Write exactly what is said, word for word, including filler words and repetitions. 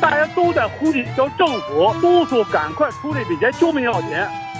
大家都在呼吁，叫政府督促赶快出这笔钱，救命要钱。